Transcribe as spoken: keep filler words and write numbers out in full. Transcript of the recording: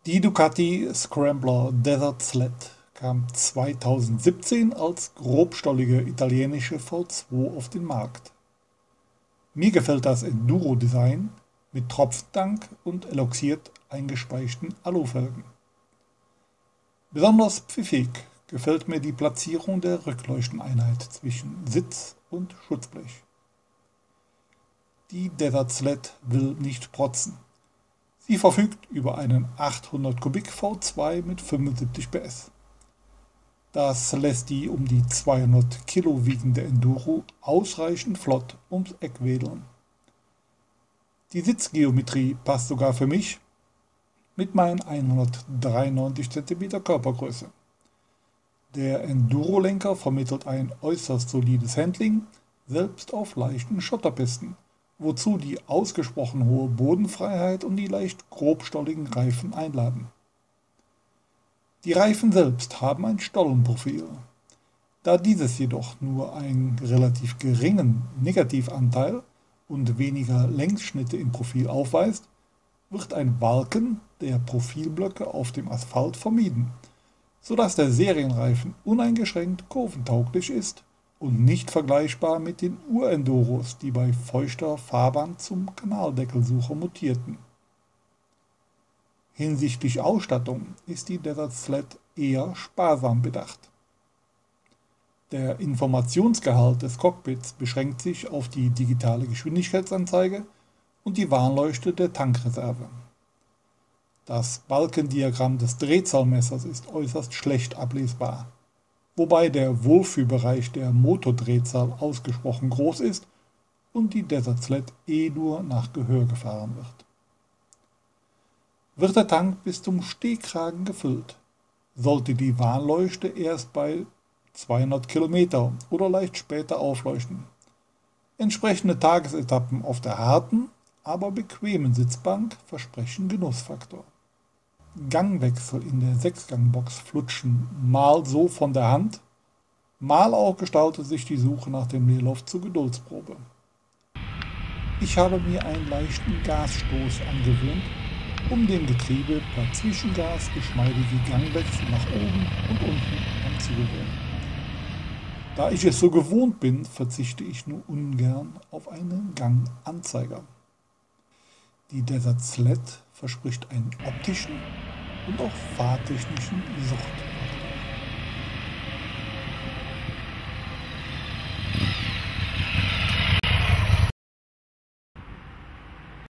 Die Ducati Scrambler Desert Sled kam zweitausendsiebzehn als grobstollige italienische V zwei auf den Markt. Mir gefällt das Enduro-Design mit Tropftank und eloxiert eingespeichten Alufelgen. Besonders pfiffig gefällt mir die Platzierung der Rückleuchteneinheit zwischen Sitz und Schutzblech. Die Desert Sled will nicht protzen. Sie verfügt über einen achthundert Kubik V zwei mit fünfundsiebzig P S. Das lässt die um die zweihundert Kilo wiegende Enduro ausreichend flott ums Eck wedeln. Die Sitzgeometrie passt sogar für mich mit meinen hundertdreiundneunzig Zentimeter Körpergröße. Der Enduro-Lenker vermittelt ein äußerst solides Handling, selbst auf leichten Schotterpisten, wozu die ausgesprochen hohe Bodenfreiheit und die leicht grobstolligen Reifen einladen. Die Reifen selbst haben ein Stollenprofil. Da dieses jedoch nur einen relativ geringen Negativanteil und weniger Längsschnitte im Profil aufweist, wird ein Walken der Profilblöcke auf dem Asphalt vermieden, sodass der Serienreifen uneingeschränkt kurventauglich ist und nicht vergleichbar mit den Urenduros, die bei feuchter Fahrbahn zum Kanaldeckelsucher mutierten. Hinsichtlich Ausstattung ist die Desert Sled eher sparsam bedacht. Der Informationsgehalt des Cockpits beschränkt sich auf die digitale Geschwindigkeitsanzeige und die Warnleuchte der Tankreserve. Das Balkendiagramm des Drehzahlmessers ist äußerst schlecht ablesbar, wobei der Wohlfühlbereich der Motordrehzahl ausgesprochen groß ist und die Desert Sled eh nur nach Gehör gefahren wird. Wird der Tank bis zum Stehkragen gefüllt, sollte die Warnleuchte erst bei zweihundert Kilometer oder leicht später aufleuchten. Entsprechende Tagesetappen auf der harten, aber bequemen Sitzbank versprechen Genussfaktor. Gangwechsel in der Sechsgangbox flutschen mal so von der Hand, mal auch gestaltet sich die Suche nach dem Leerlauf zur Geduldsprobe. Ich habe mir einen leichten Gasstoß angewöhnt, um dem Getriebe per Zwischengas geschmeidige Gangwechsel nach oben und unten anzugewöhnen. Da ich es so gewohnt bin, verzichte ich nur ungern auf einen Ganganzeiger. Die Desert Sled verspricht einen optischen und auch fahrtechnischen Suchtfaktor.